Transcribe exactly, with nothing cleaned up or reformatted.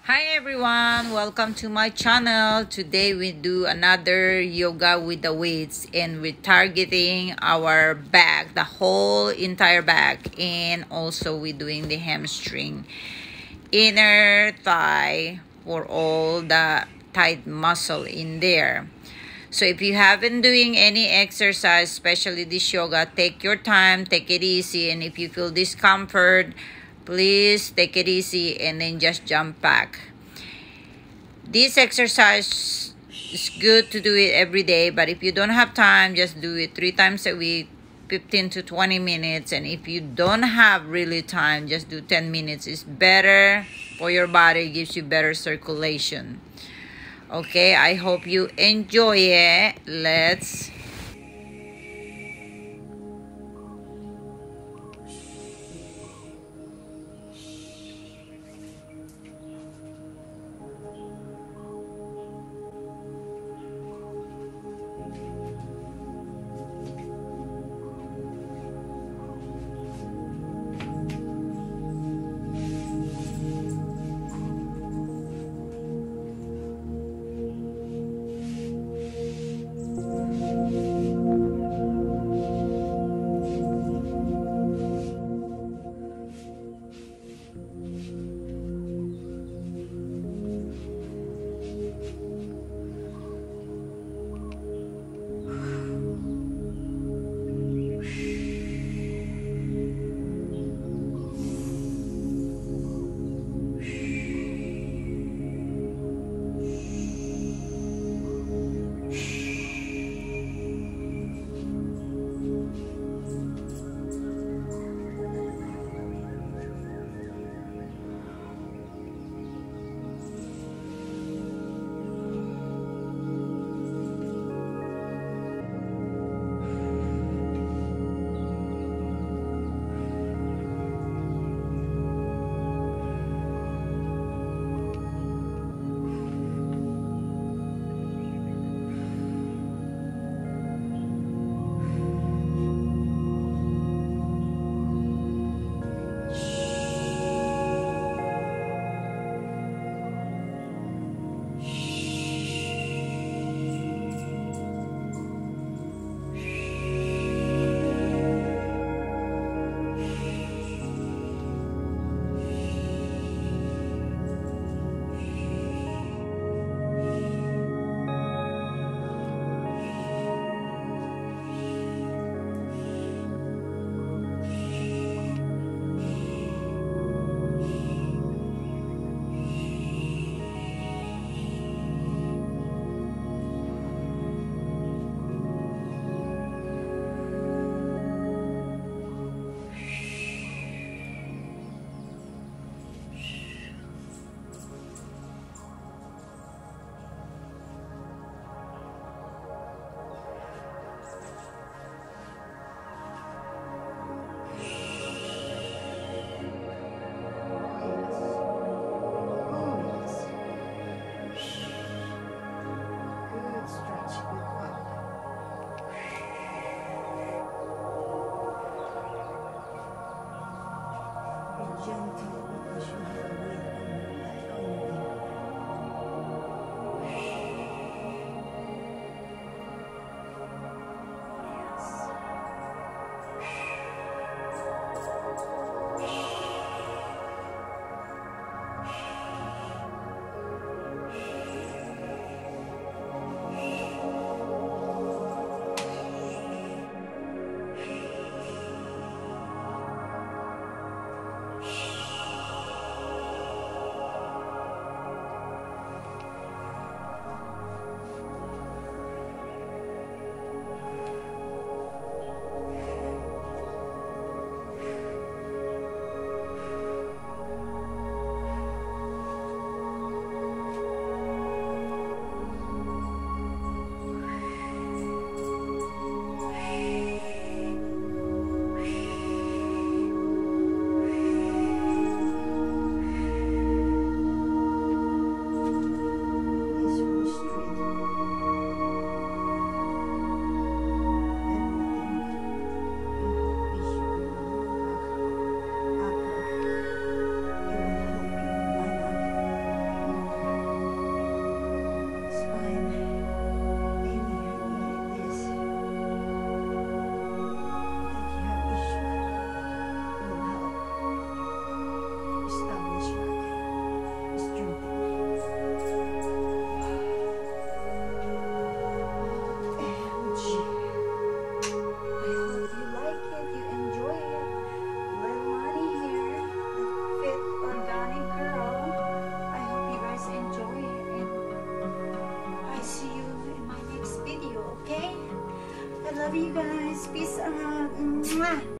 Hi everyone, welcome to my channel. Today we do another yoga with the weights and we're targeting our back, the whole entire back, and also we're doing the hamstring, inner thigh for all the tight muscle in there. So if you haven't doing any exercise, especially this yoga, take your time, take it easy, and if you feel discomfort, please take it easy and then just jump back. This exercise is good to do it every day, but if you don't have time, just do it three times a week, fifteen to twenty minutes. And if you don't have really time, just do ten minutes. It's better for your body, gives you better circulation. Okay, I hope you enjoy it. Let's you guys. Peace out. Mwah.